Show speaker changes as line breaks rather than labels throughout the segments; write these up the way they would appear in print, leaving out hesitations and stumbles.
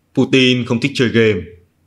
Putin không thích chơi game.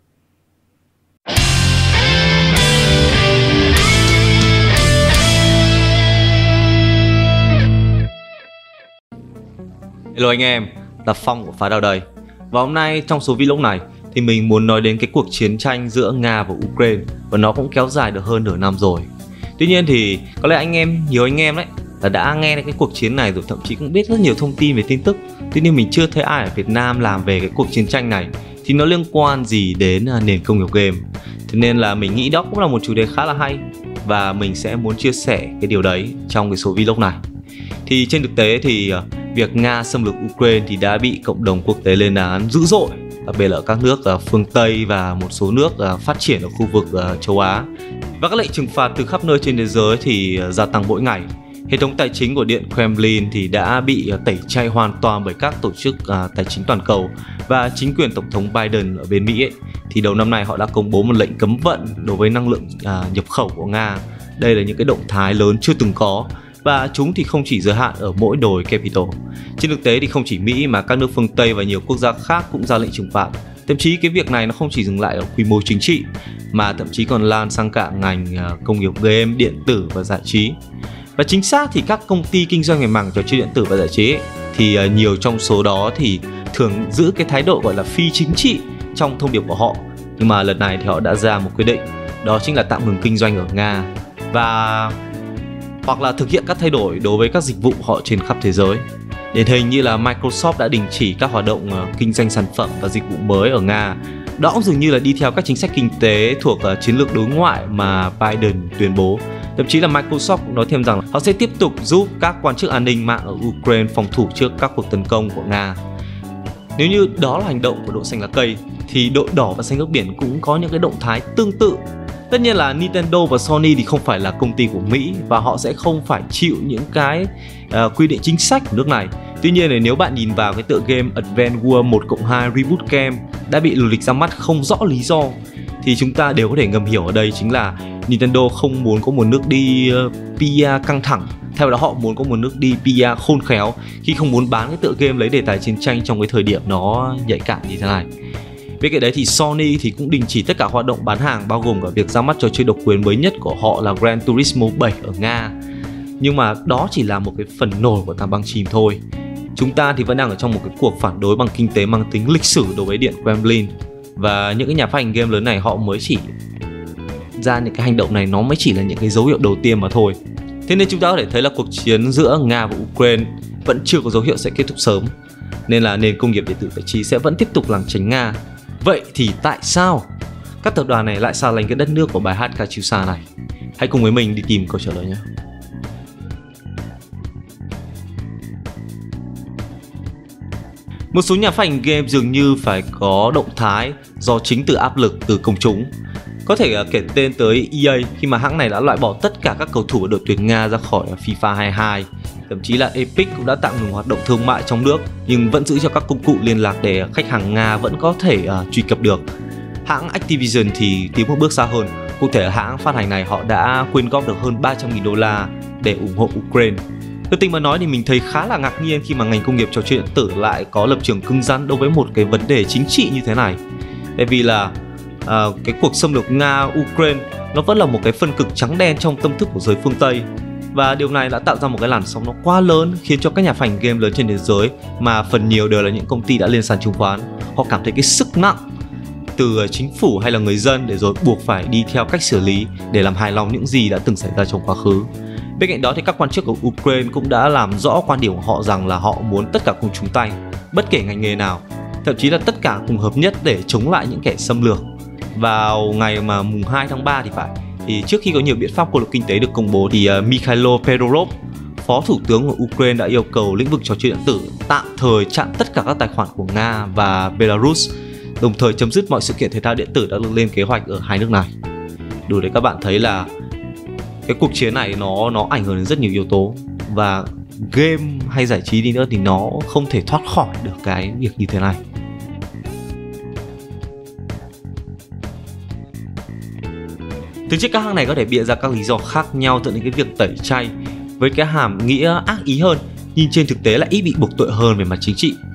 Hello anh em, là Phong của Phá Đao đây. Và hôm nay trong số vlog này thì mình muốn nói đến cái cuộc chiến tranh giữa Nga và Ukraine. Và nó cũng kéo dài được hơn nửa năm rồi. Tuy nhiên thì có lẽ nhiều anh em đấy là đã nghe đến cái cuộc chiến này rồi, thậm chí cũng biết rất nhiều thông tin về tin tức. Tuy nhiên mình chưa thấy ai ở Việt Nam làm về cái cuộc chiến tranh này thì nó liên quan gì đến nền công nghiệp game. Thế nên là mình nghĩ đó cũng là một chủ đề khá là hay và mình sẽ muốn chia sẻ cái điều đấy trong cái số vlog này. Thì trên thực tế thì việc Nga xâm lược Ukraine thì đã bị cộng đồng quốc tế lên án dữ dội, đặc biệt là các nước phương Tây và một số nước phát triển ở khu vực châu Á. Và các lệnh trừng phạt từ khắp nơi trên thế giới thì gia tăng mỗi ngày. Hệ thống tài chính của Điện Kremlin thì đã bị tẩy chay hoàn toàn bởi các tổ chức tài chính toàn cầu. Và chính quyền Tổng thống Biden ở bên Mỹ ấy, thì đầu năm nay họ đã công bố một lệnh cấm vận đối với năng lượng nhập khẩu của Nga. Đây là những cái động thái lớn chưa từng có. Và chúng thì không chỉ giới hạn ở mỗi đồi Capitol. Trên thực tế thì không chỉ Mỹ mà các nước phương Tây và nhiều quốc gia khác cũng ra lệnh trừng phạt. Thậm chí cái việc này nó không chỉ dừng lại ở quy mô chính trị mà thậm chí còn lan sang cả ngành công nghiệp game, điện tử và giải trí. Và chính xác thì các công ty kinh doanh về mảng trò chơi điện tử và giải trí ấy, thì nhiều trong số đó thì thường giữ cái thái độ gọi là phi chính trị trong thông điệp của họ. Nhưng mà lần này thì họ đã ra một quyết định, đó chính là tạm ngừng kinh doanh ở Nga và hoặc là thực hiện các thay đổi đối với các dịch vụ họ trên khắp thế giới. Điển hình như là Microsoft đã đình chỉ các hoạt động kinh doanh sản phẩm và dịch vụ mới ở Nga. Đó cũng dường như là đi theo các chính sách kinh tế thuộc chiến lược đối ngoại mà Biden tuyên bố. Thậm chí là Microsoft cũng nói thêm rằng họ sẽ tiếp tục giúp các quan chức an ninh mạng ở Ukraine phòng thủ trước các cuộc tấn công của Nga. Nếu như đó là hành động của đội xanh lá cây thì đội đỏ và xanh nước biển cũng có những cái động thái tương tự. Tất nhiên là Nintendo và Sony thì không phải là công ty của Mỹ và họ sẽ không phải chịu những cái quy định chính sách của nước này. Tuy nhiên là nếu bạn nhìn vào cái tựa game Advance Wars 1+2 Reboot Game đã bị lùi lịch ra mắt không rõ lý do thì chúng ta đều có thể ngầm hiểu ở đây chính là Nintendo không muốn có một nước đi PR căng thẳng. Theo đó họ muốn có một nước đi PR khôn khéo khi không muốn bán cái tựa game lấy đề tài chiến tranh trong cái thời điểm nó nhạy cảm như thế này. Bên cạnh đấy thì Sony thì cũng đình chỉ tất cả hoạt động bán hàng bao gồm cả việc ra mắt trò chơi độc quyền mới nhất của họ là Gran Turismo 7 ở Nga. Nhưng mà đó chỉ là một cái phần nổi của tảng băng chìm thôi. Chúng ta thì vẫn đang ở trong một cái cuộc phản đối bằng kinh tế mang tính lịch sử đối với Điện Kremlin. Và những cái nhà phát hành game lớn này họ mới chỉ ra những cái hành động này, nó mới chỉ là những cái dấu hiệu đầu tiên mà thôi. Thế nên chúng ta có thể thấy là cuộc chiến giữa Nga và Ukraine vẫn chưa có dấu hiệu sẽ kết thúc sớm. Nên là nền công nghiệp điện tử giải trí sẽ vẫn tiếp tục lảng tránh Nga. Vậy thì tại sao các tập đoàn này lại xa lánh cái đất nước của bài hát Katyusha này? Hãy cùng với mình đi tìm câu trả lời nhé. Một số nhà phát hành game dường như phải có động thái do chính từ áp lực từ công chúng. Có thể kể tên tới EA khi mà hãng này đã loại bỏ tất cả các cầu thủ của đội tuyển Nga ra khỏi FIFA 22. Thậm chí là Epic cũng đã tạm ngừng hoạt động thương mại trong nước nhưng vẫn giữ cho các công cụ liên lạc để khách hàng Nga vẫn có thể truy cập được. Hãng Activision thì tiến một bước xa hơn. Cụ thể hãng phát hành này họ đã quyên góp được hơn 300.000 đô la để ủng hộ Ukraine. Thực tình mà nói thì mình thấy khá là ngạc nhiên khi mà ngành công nghiệp trò chơi điện tử lại có lập trường cứng rắn đối với một cái vấn đề chính trị như thế này. Tại vì là cái cuộc xâm lược Nga-Ukraine nó vẫn là một cái phân cực trắng đen trong tâm thức của giới phương Tây. Và điều này đã tạo ra một cái làn sóng nó quá lớn khiến cho các nhà phát hành game lớn trên thế giới mà phần nhiều đều là những công ty đã lên sàn chứng khoán. Họ cảm thấy cái sức nặng từ chính phủ hay là người dân để rồi buộc phải đi theo cách xử lý để làm hài lòng những gì đã từng xảy ra trong quá khứ. Bên cạnh đó thì các quan chức của Ukraine cũng đã làm rõ quan điểm của họ rằng là họ muốn tất cả cùng chung tay, bất kể ngành nghề nào, thậm chí là tất cả cùng hợp nhất để chống lại những kẻ xâm lược. Vào ngày mà mùng 2 tháng 3 thì phải, thì trước khi có nhiều biện pháp cô lập kinh tế được công bố thì Mikhailo Fedorov, Phó Thủ tướng của Ukraine đã yêu cầu lĩnh vực trò chơi điện tử tạm thời chặn tất cả các tài khoản của Nga và Belarus, đồng thời chấm dứt mọi sự kiện thể thao điện tử đã được lên kế hoạch ở hai nước này. Đủ để các bạn thấy là cái cuộc chiến này nó ảnh hưởng đến rất nhiều yếu tố và game hay giải trí đi nữa thì nó không thể thoát khỏi được cái việc như thế này. Thực chất các hãng này có thể bịa ra các lý do khác nhau dẫn đến cái việc tẩy chay với cái hàm nghĩa ác ý hơn, nhưng trên thực tế lại ít bị buộc tội hơn về mặt chính trị.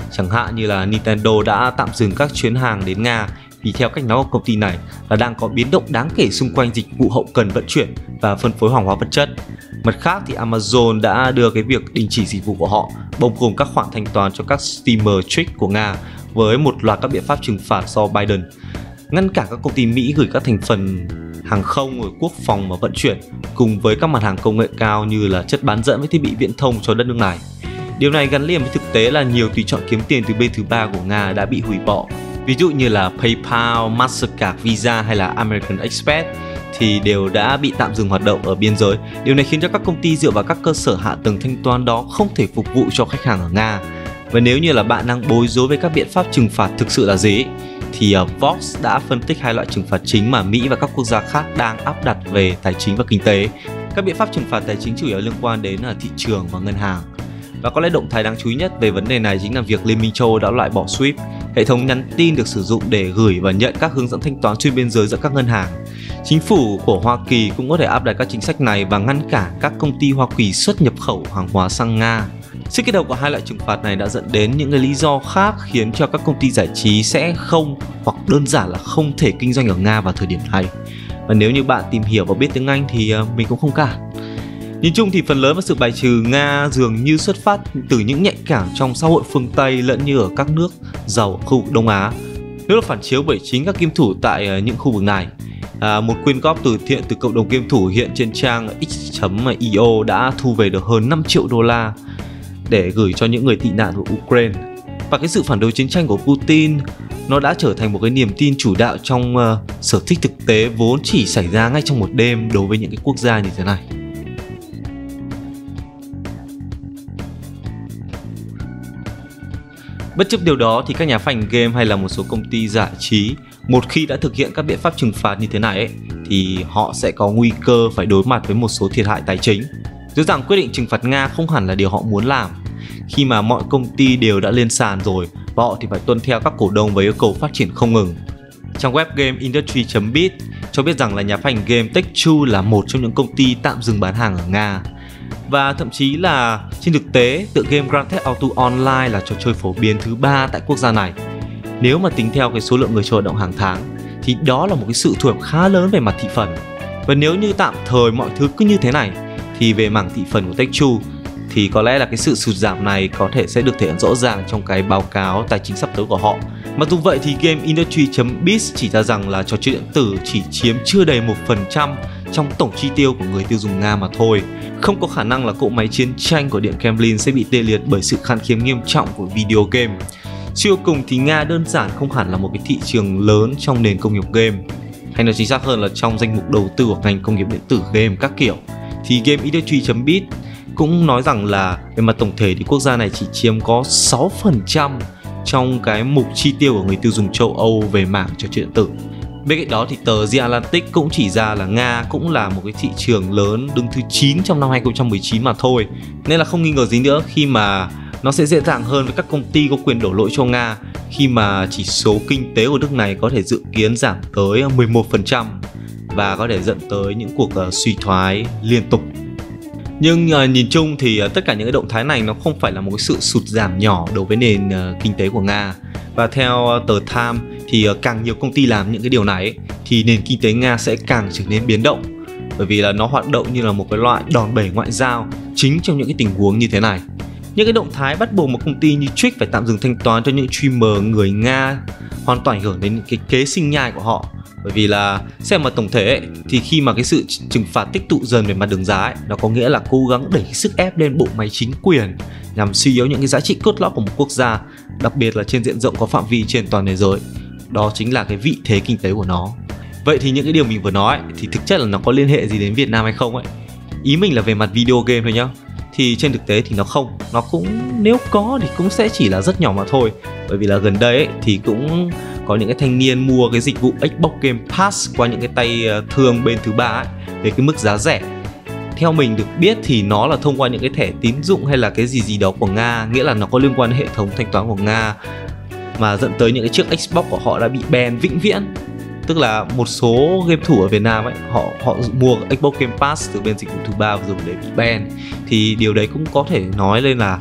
Chẳng hạn như là Nintendo đã tạm dừng các chuyến hàng đến Nga vì theo cách nói của công ty này là đang có biến động đáng kể xung quanh dịch vụ hậu cần vận chuyển và phân phối hàng hóa vật chất. Mặt khác thì Amazon đã đưa cái việc đình chỉ dịch vụ của họ, bao gồm các khoản thanh toán cho các steamer trick của Nga với một loạt các biện pháp trừng phạt do Biden, ngăn cản các công ty Mỹ gửi các thành phần hàng không, rồi quốc phòng và vận chuyển cùng với các mặt hàng công nghệ cao như là chất bán dẫn với thiết bị viễn thông cho đất nước này. Điều này gắn liền với thực tế là nhiều tùy chọn kiếm tiền từ bên thứ ba của Nga đã bị hủy bỏ. Ví dụ như là PayPal, Mastercard, Visa hay là American Express thì đều đã bị tạm dừng hoạt động ở biên giới. Điều này khiến cho các công ty dựa vào các cơ sở hạ tầng thanh toán đó không thể phục vụ cho khách hàng ở Nga. Và nếu như là bạn đang bối rối với các biện pháp trừng phạt thực sự là gì thì Vox đã phân tích hai loại trừng phạt chính mà Mỹ và các quốc gia khác đang áp đặt về tài chính và kinh tế. Các biện pháp trừng phạt tài chính chủ yếu liên quan đến thị trường và ngân hàng. Và có lẽ động thái đáng chú ý nhất về vấn đề này chính là việc Liên minh châu Âu đã loại bỏ SWIFT, hệ thống nhắn tin được sử dụng để gửi và nhận các hướng dẫn thanh toán xuyên biên giới giữa các ngân hàng. Chính phủ của Hoa Kỳ cũng có thể áp đặt các chính sách này và ngăn cản các công ty Hoa Kỳ xuất nhập khẩu hàng hóa sang Nga. Sự kết hợp của hai loại trừng phạt này đã dẫn đến những cái lý do khác khiến cho các công ty giải trí sẽ không hoặc đơn giản là không thể kinh doanh ở Nga vào thời điểm này. Và nếu như bạn tìm hiểu và biết tiếng Anh thì mình cũng không cản. Nhìn chung thì phần lớn của sự bài trừ Nga dường như xuất phát từ những nhạy cảm trong xã hội phương Tây lẫn như ở các nước giàu ở khu vực Đông Á. Nếu được phản chiếu bởi chính các game thủ tại những khu vực này. Một quyên góp từ thiện từ cộng đồng game thủ hiện trên trang x.io đã thu về được hơn 5 triệu đô la để gửi cho những người tị nạn của Ukraine. Và cái sự phản đối chiến tranh của Putin nó đã trở thành một cái niềm tin chủ đạo trong sở thích thực tế vốn chỉ xảy ra ngay trong một đêm đối với những cái quốc gia như thế này. Bất chấp điều đó thì các nhà phát hành game hay là một số công ty giải trí một khi đã thực hiện các biện pháp trừng phạt như thế này ấy, thì họ sẽ có nguy cơ phải đối mặt với một số thiệt hại tài chính. Dù rằng quyết định trừng phạt Nga không hẳn là điều họ muốn làm, khi mà mọi công ty đều đã lên sàn rồi và họ thì phải tuân theo các cổ đông với yêu cầu phát triển không ngừng. Trang web GameIndustry.biz cho biết rằng là nhà phát hành game Take-Two là một trong những công ty tạm dừng bán hàng ở Nga. Và thậm chí là trên thực tế, tựa game Grand Theft Auto Online là trò chơi phổ biến thứ 3 tại quốc gia này. Nếu mà tính theo cái số lượng người chơi hoạt động hàng tháng thì đó là một cái sự thua khá lớn về mặt thị phần. Và nếu như tạm thời mọi thứ cứ như thế này thì về mảng thị phần của Take-Two thì có lẽ là cái sự sụt giảm này có thể sẽ được thể hiện rõ ràng trong cái báo cáo tài chính sắp tới của họ. Mặc dù vậy thì GameIndustry.biz chỉ ra rằng là trò chơi điện tử chỉ chiếm chưa đầy 1% trong tổng chi tiêu của người tiêu dùng Nga mà thôi. Không có khả năng là cỗ máy chiến tranh của Điện Kremlin sẽ bị tê liệt bởi sự khan hiếm nghiêm trọng của video game. Suy cho cùng thì Nga đơn giản không hẳn là một cái thị trường lớn trong nền công nghiệp game, hay nói chính xác hơn là trong danh mục đầu tư của ngành công nghiệp điện tử game các kiểu. Thì GameIndustry.biz cũng nói rằng là về mặt tổng thể thì quốc gia này chỉ chiếm có 6% trong cái mục chi tiêu của người tiêu dùng châu Âu về mảng trò chơi điện tử. Bên cạnh đó thì tờ The Atlantic cũng chỉ ra là Nga cũng là một cái thị trường lớn đứng thứ 9 trong năm 2019 mà thôi. Nên là không nghi ngờ gì nữa khi mà nó sẽ dễ dàng hơn với các công ty có quyền đổ lỗi cho Nga khi mà chỉ số kinh tế của nước này có thể dự kiến giảm tới 11% và có thể dẫn tới những cuộc suy thoái liên tục. Nhưng nhìn chung thì tất cả những cái động thái này nó không phải là một cái sự sụt giảm nhỏ đối với nền kinh tế của Nga. Và theo tờ Time thì càng nhiều công ty làm những cái điều này thì nền kinh tế Nga sẽ càng trở nên biến động, bởi vì là nó hoạt động như là một cái loại đòn bẩy ngoại giao chính trong những cái tình huống như thế này. Những cái động thái bắt buộc một công ty như Twitch phải tạm dừng thanh toán cho những streamer người Nga hoàn toàn ảnh hưởng đến cái kế sinh nhai của họ. Bởi vì là xem mà tổng thể thì khi mà cái sự trừng phạt tích tụ dần về mặt đường giá nó có nghĩa là cố gắng đẩy sức ép lên bộ máy chính quyền nhằm suy yếu những cái giá trị cốt lõi của một quốc gia, đặc biệt là trên diện rộng có phạm vi trên toàn thế giới. Đó chính là cái vị thế kinh tế của nó. Vậy thì những cái điều mình vừa nói thì thực chất là nó có liên hệ gì đến Việt Nam hay không ấy? Ý mình là về mặt video game thôi nhá. Thì trên thực tế thì nó không, nó cũng nếu có thì cũng sẽ chỉ là rất nhỏ mà thôi. Bởi vì là gần đây ấy, thì cũng có những cái thanh niên mua cái dịch vụ Xbox Game Pass qua những cái tay thương bên thứ ba ấy, về cái mức giá rẻ. Theo mình được biết thì nó là thông qua những cái thẻ tín dụng hay là cái gì đó của Nga, nghĩa là nó có liên quan đến hệ thống thanh toán của Nga, mà dẫn tới những cái chiếc Xbox của họ đã bị ban vĩnh viễn. Tức là một số game thủ ở Việt Nam ấy, họ mua Xbox Game Pass từ bên dịch vụ thứ ba và dùng để bị ban. Thì điều đấy cũng có thể nói lên là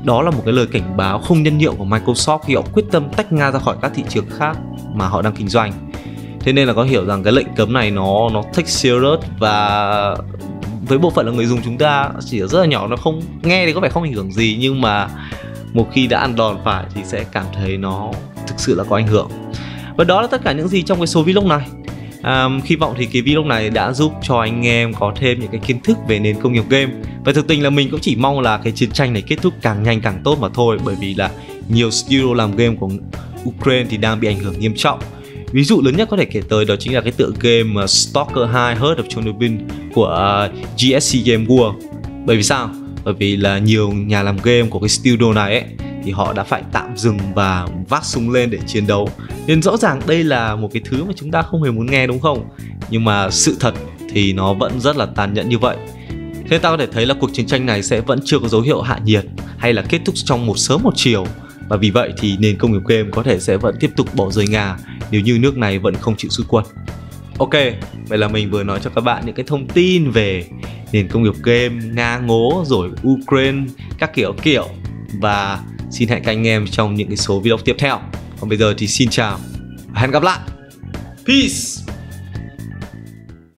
đó là một cái lời cảnh báo không nhân nhượng của Microsoft khi họ quyết tâm tách Nga ra khỏi các thị trường khác mà họ đang kinh doanh. Thế nên là có hiểu rằng cái lệnh cấm này nó take serious, và với bộ phận là người dùng chúng ta chỉ rất là nhỏ, nó không nghe thì có vẻ không ảnh hưởng gì, nhưng mà một khi đã ăn đòn phải thì sẽ cảm thấy nó thực sự là có ảnh hưởng. Và đó là tất cả những gì trong cái số vlog này. Hy vọng thì cái vlog này đã giúp cho anh em có thêm những cái kiến thức về nền công nghiệp game. Và thực tình là mình cũng chỉ mong là cái chiến tranh này kết thúc càng nhanh càng tốt mà thôi, bởi vì là nhiều studio làm game của Ukraine thì đang bị ảnh hưởng nghiêm trọng. Ví dụ lớn nhất có thể kể tới đó chính là cái tựa game Stalker 2 Heart of Chernobyl của GSC Game World. Bởi vì sao? Bởi vì là nhiều nhà làm game của cái studio này ấy, thì họ đã phải tạm dừng và vác súng lên để chiến đấu. Nên rõ ràng đây là một cái thứ mà chúng ta không hề muốn nghe, đúng không? Nhưng mà sự thật thì nó vẫn rất là tàn nhẫn như vậy. Thế ta có thể thấy là cuộc chiến tranh này sẽ vẫn chưa có dấu hiệu hạ nhiệt hay là kết thúc trong một sớm một chiều. Và vì vậy thì nền công nghiệp game có thể sẽ vẫn tiếp tục bỏ rơi Nga nếu như nước này vẫn không chịu rút quân. Ok, vậy là mình vừa nói cho các bạn những cái thông tin về nền công nghiệp game, Nga ngố rồi Ukraine các kiểu. Và xin hẹn các anh em trong những cái số video tiếp theo. Còn bây giờ thì xin chào và hẹn gặp lại. Peace.